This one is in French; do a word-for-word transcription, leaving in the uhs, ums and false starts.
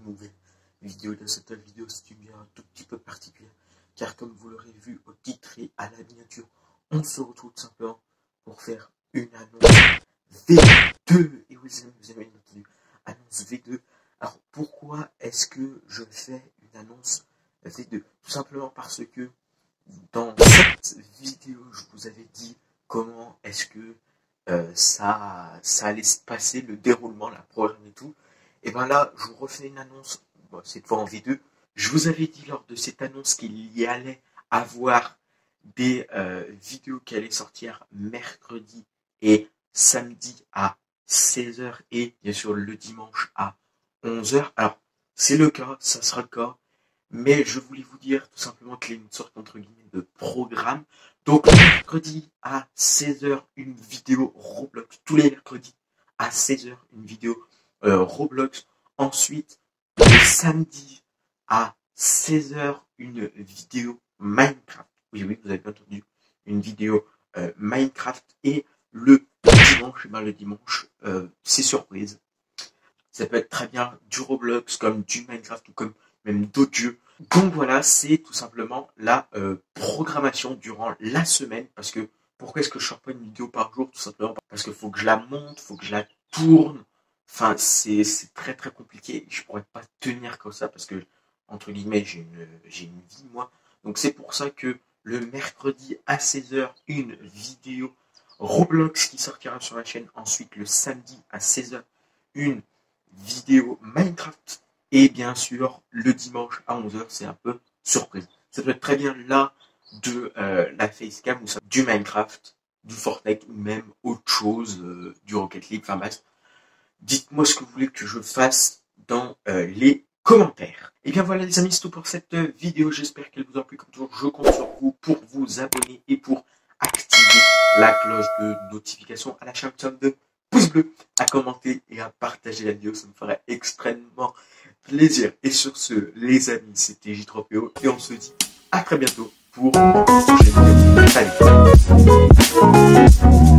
nouvelle vidéo. Dans cette vidéo, c'est une vidéo un tout petit peu particulière, car comme vous l'aurez vu au titre et à la miniature, on se retrouve tout simplement pour faire une annonce V deux. Et oui, vous avez entendu, annonce V deux. Alors pourquoi est-ce que je fais une annonce V deux? Tout simplement parce que dans cette vidéo, je vous avais dit comment est-ce que euh, ça, ça allait se passer, le déroulement, la programme et tout. Et bien là, je vous refais une annonce, bon, cette fois en V deux. Je vous avais dit lors de cette annonce qu'il y allait avoir des euh, vidéos qui allaient sortir mercredi et samedi à seize heures et bien sûr le dimanche à onze heures. Alors, c'est le cas, ça sera le cas. Mais je voulais vous dire tout simplement qu'il y a une sorte entre guillemets de programme. Donc mercredi à seize heures, une vidéo Roblox. Tous les mercredis à seize heures, une vidéo euh, Roblox. Ensuite, le samedi à seize heures, une vidéo Minecraft. Oui, oui, vous avez bien entendu. Une vidéo euh, Minecraft. Et le dimanche, ben, le dimanche, euh, c'est surprise. Ça peut être très bien du Roblox comme du Minecraft ou comme même d'autres jeux. Donc voilà, c'est tout simplement la euh, programmation durant la semaine. Parce que pourquoi est-ce que je sors pas une vidéo par jour? Tout simplement parce qu'il faut que je la monte, il faut que je la tourne. Enfin, c'est très très compliqué. Je pourrais pas tenir comme ça parce que, entre guillemets, j'ai une, j'ai une vie moi. Donc c'est pour ça que le mercredi à seize heures, une vidéo Roblox qui sortira sur la chaîne. Ensuite, le samedi à seize heures, une vidéo Minecraft. Et bien sûr, le dimanche à onze heures, c'est un peu surprise. Ça peut être très bien là de euh, la facecam ou ça, du Minecraft, du Fortnite ou même autre chose, euh, du Rocket League, enfin bref. Dites-moi ce que vous voulez que je fasse dans euh, les commentaires. Et bien voilà les amis, c'est tout pour cette vidéo. J'espère qu'elle vous a plu. Comme toujours, je compte sur vous pour vous abonner et pour activer la cloche de notification, à la chaîne de pouce bleu, à commenter et à partager la vidéo. Ça me ferait extrêmement plaisir. Et sur ce, les amis, c'était J trois P O et on se dit à très bientôt pour une prochaine vidéo. Salut.